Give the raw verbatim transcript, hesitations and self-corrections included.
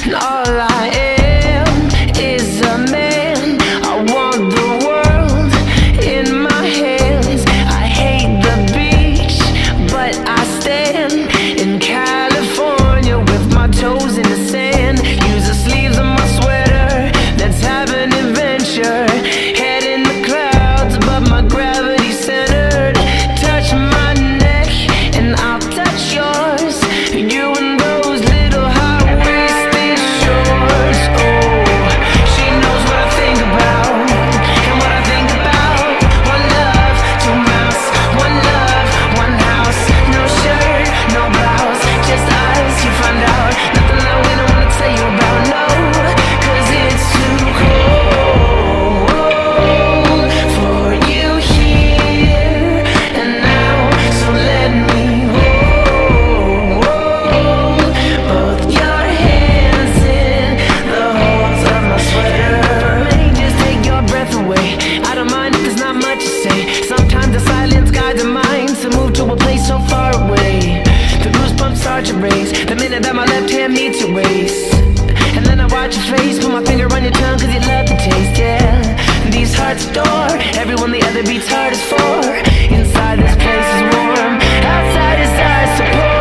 and all I am is a man. I want the world in my hands. I hate the beach, but I stand in California with my toes in the sand. Use the sleeves of my sweater, let's have an adventure. Head in the clouds above my gravity centered. Touch my neck and I'll touch yours. You and those little high-waisted shorts. Oh, she knows what I think about and what I think about. One love, two mouths. One love, one house. No shirt, no blouse, just us. You find out nothing that we don't wanna tell you about. No, 'cause it's too cold for you here and now. So let me hold both your hands in the holes of my sweater. Let me just take your breath away. I don't mind if there's not much to say. Sometimes the silence guides our minds to move to a place so far away. The goosebumps start to raise the minute that my left hand meets your waist. And then I watch your face, put my finger on your tongue 'cause you love the taste, yeah. These hearts adore everyone the other beats hardest for. Inside this place is warm, outside is ice support.